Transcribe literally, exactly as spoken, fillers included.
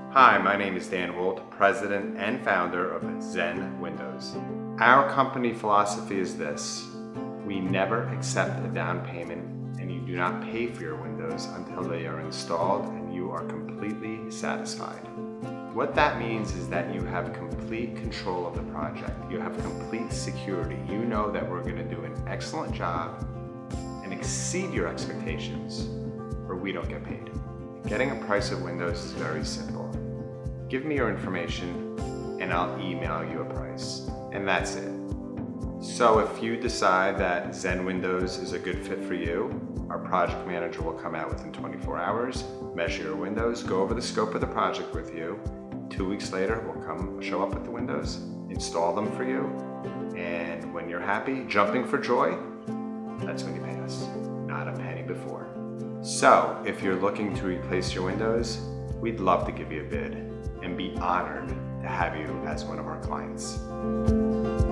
Hi, my name is Dan Wolt, president and founder of Zen Windows. Our company philosophy is this: we never accept a down payment, and you do not pay for your windows until they are installed and you are completely satisfied. What that means is that you have complete control of the project. You have complete security. You know that we're going to do an excellent job and exceed your expectations, or we don't get paid. Getting a price of windows is very simple. Give me your information and I'll email you a price, and that's it. So if you decide that Zen Windows is a good fit for you, our project manager will come out within twenty-four hours, measure your windows, go over the scope of the project with you. Two weeks later, we'll come show up with the windows, install them for you, and when you're happy, jumping for joy, that's when you pay us, not a penny before. So if you're looking to replace your windows, we'd love to give you a bid and be honored to have you as one of our clients.